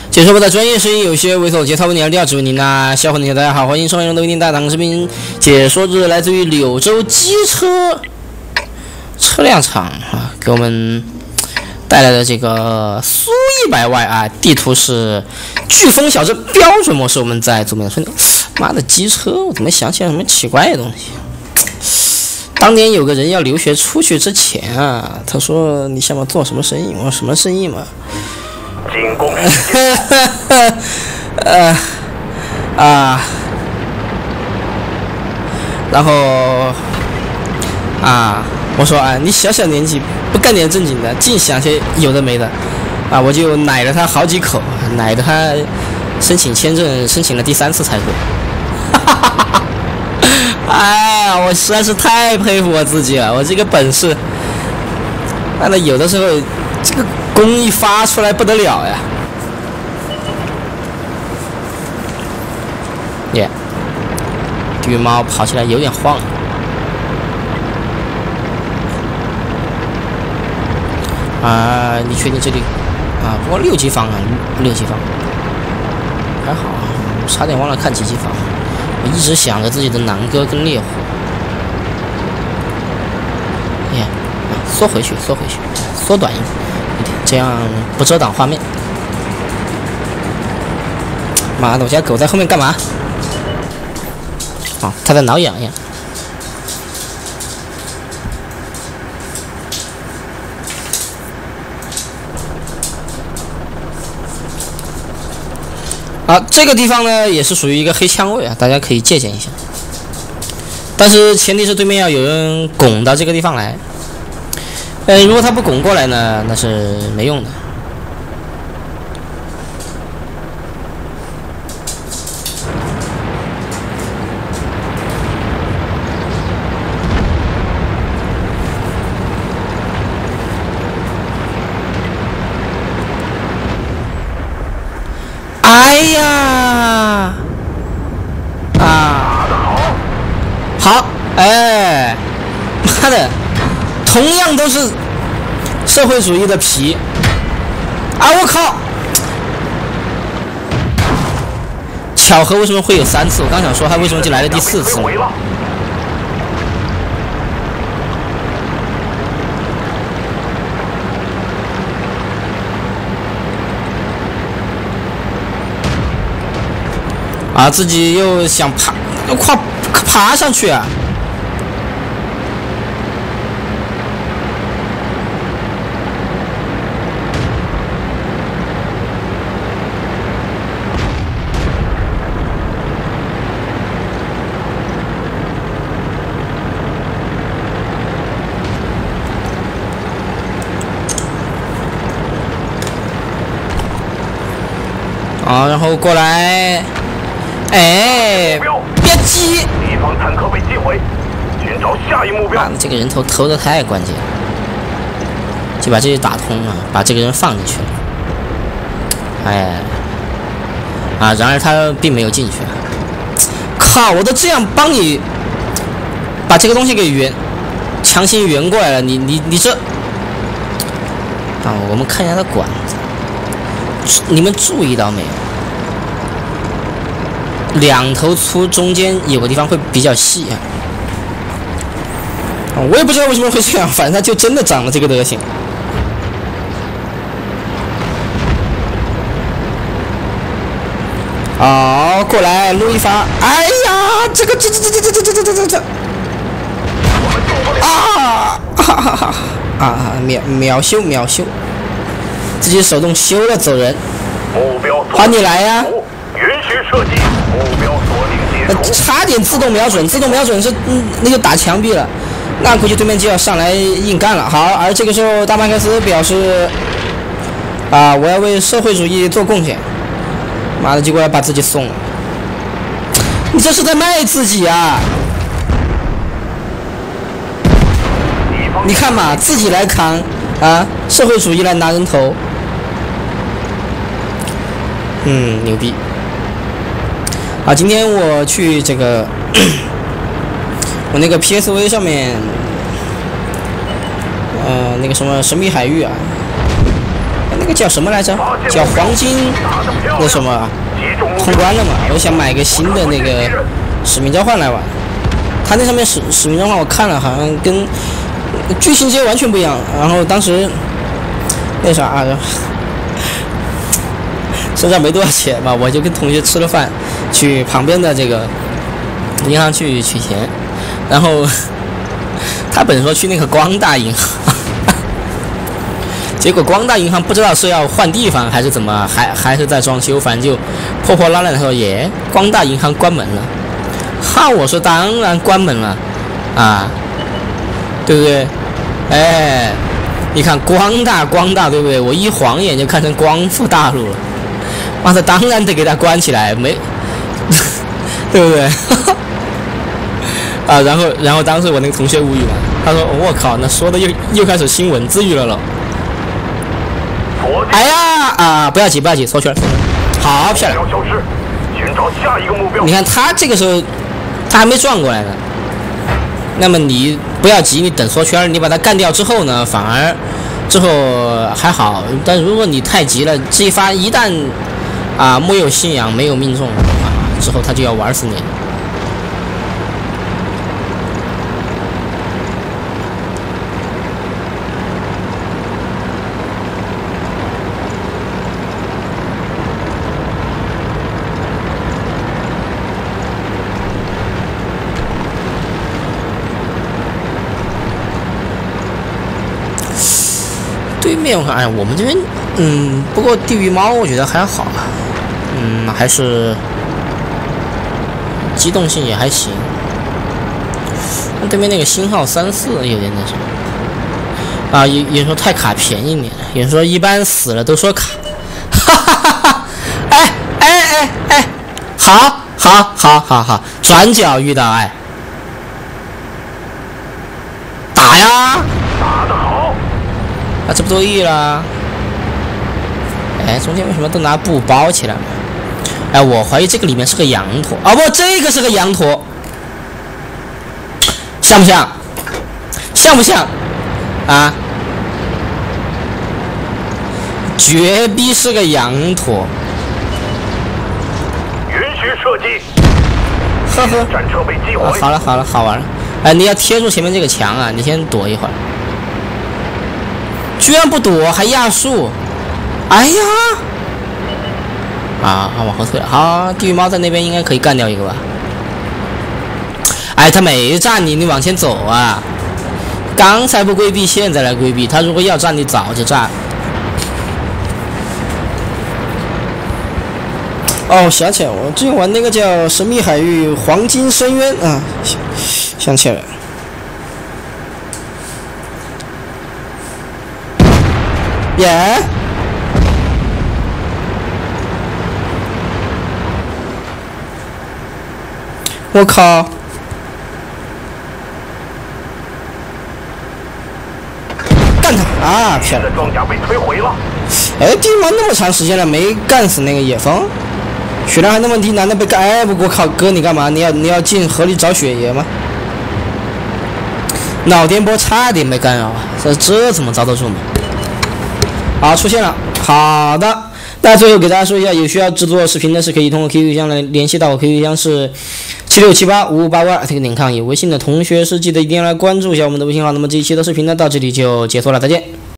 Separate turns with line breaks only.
解说我的专业声音有些猥琐，节操问题而调，只为您那小伙伴大家好，欢迎收看的为您大档视频解说日来自于柳州机车车辆厂啊，给我们带来的这个苏100Y啊，地图是飓风小镇标准模式，我们在左边的村头。妈的机车，我怎么想起来什么奇怪的东西？当年有个人要留学出去之前啊，他说你想要做什么生意？我说什么生意嘛？
进攻！
然后我说你小小年纪不干点正经的，净想些有的没的我就奶了他好几口，奶的他申请签证申请了第3次才过。我实在是太佩服我自己了，我这个本事，那有的时候这个功一发出来不得了呀！绿猫跑起来有点晃。你确定这里不过6级房6级房还好差点忘了看几级房。我一直想着自己的南哥跟烈火。缩回去，缩短一点，这样不遮挡画面。妈的，我家狗在后面干嘛？它在挠痒痒。这个地方呢也是属于一个黑枪位大家可以借鉴一下。但是前提是对面要有人拱到这个地方来。如果他不拱过来呢，那是没用的。好，妈的，同样都是社会主义的皮我靠！巧合为什么会有3次？我刚想说他为什么就来了第4次自己又想爬上去然后过来，别急！
敌方坦克被击毁，寻找下一目标。
这个人头投的太关键了，就把这些打通把这个人放进去了。然而他并没有进去。靠！我都这样帮你把这个东西给强行圆过来了，你这我们看一下他管子，你们注意到没有？2头粗，中间有个地方会比较细我也不知道为什么会这样，反正它就真的长了这个德行。过来撸一发，这秒修，自己手动修了走人。
目标
你来呀！
允许射击，目标锁定结束。
差点自动瞄准是那就打墙壁了，那估计对面就要上来硬干了。好，而这个时候大麦克斯表示我要为社会主义做贡献。妈的，结果要把自己送了，你这是在卖自己你看嘛，自己来扛社会主义来拿人头。牛逼！今天我去这个我那个 PSV 上面那个什么神秘海域那个叫什么来着？叫黄金那什么通关了嘛？我想买个新的那个使命召唤来玩。它那上面使命召唤我看了，好像跟剧情节完全不一样。然后当时那啥，身上没多少钱嘛，我就跟同学吃了饭，去旁边的这个银行去取钱。然后他本说去那个光大银行。结果光大银行不知道是要换地方还是怎么，还是在装修，反正就破破烂烂的说耶，光大银行关门了。哈，我说当然关门了，啊，对不对？哎，你看光大对不对？我一晃眼就看成光复大陆了，妈的，当然得给他关起来，没，对不对？啊，然后当时我那个同学无语了，他说我靠，那说的又开始新闻字语了咯。哎呀啊！不要急，缩圈，好漂亮。你看他这个时候，他还没转过来呢。那么你不要急，你等缩圈，你把他干掉之后呢，反而之后还好。但如果你太急了，这一发一旦没有信仰，没有命中之后他就要玩死你。对面我看，哎，我们这边，不过地狱猫我觉得还好，还是机动性也还行。对面那个星号34有点那什么，啊，有人说太卡便宜点，有人说一般死了都说卡，哈哈哈哈，哎，好，转角遇到爱，打呀！这不多易了？哎，中间为什么都拿布包起来了？哎，我怀疑这个里面是个羊驼啊，不，这个是个羊驼，像不像？像不像？啊？绝逼是个羊驼。
允许射击。
呵呵。
战车被击毁。
好了，好玩了。哎，你要贴住前面这个墙啊，你先躲一会儿。居然不躲，还压树！哎呀！往后退了。好，地狱猫在那边应该可以干掉一个吧？哎，他没站你往前走啊！刚才不规避，现在来规避。他如果要站你，早就站了。哦，想起来，我之前玩那个叫《神秘海域黄金深渊》啊，想起来了。耶！我靠！干他啊！漂亮！
装甲被摧毁了。
哎，地猫那么长时间了没干死那个野蜂，血量还那么低，难道被干？哎，我靠，哥你干嘛？你要进河里找血爷吗？脑电波差点没干扰，这怎么遭得住吗？好，出现了。好的，那最后给大家说一下，有需要制作视频的是可以通过 QQ 邮箱来联系到我 QQ 邮箱是76785582，这个点抗。有微信的同学是记得一定要来关注一下我们的微信号。那么这一期的视频呢到这里就结束了，再见。